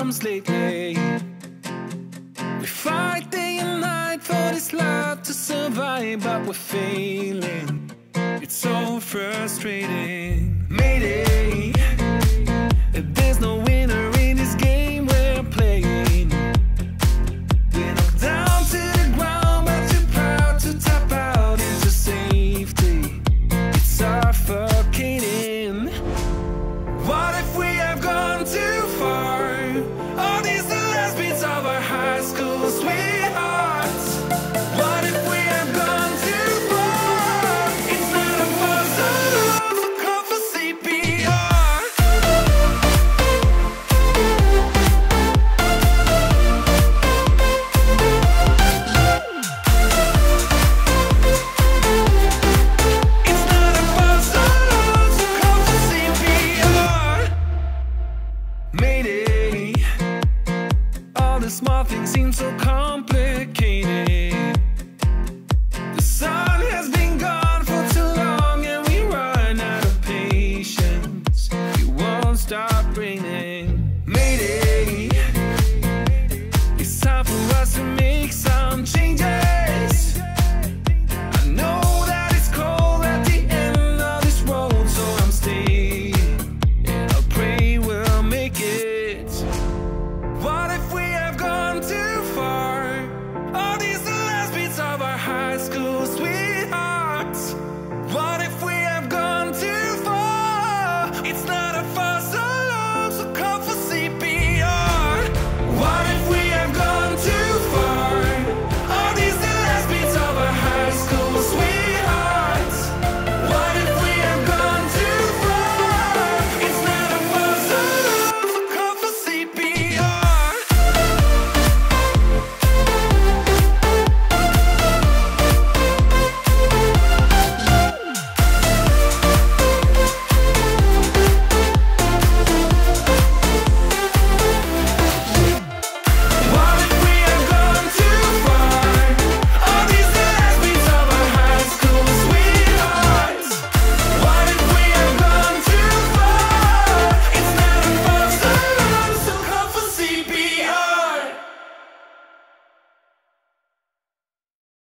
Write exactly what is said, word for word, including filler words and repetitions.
problems lately. We fight day and night for this life to survive, but we're failing. It's so frustrating. Mayday, there's no winner in this game we're playing. We're knocked down to the ground, but too proud to tap out into safety. It's suffocating. What if we have gone too far? Are these the last beats of our high school sweethearts? What if we have gone too far? It's not a puzzle, so call for C P R. It's not a puzzle, so call for C P R. Mayday, all the small things seem so complicated. The sun has been gone for too long and we run out of patience. It won't stop raining. Mayday, it's time for us to make some changes.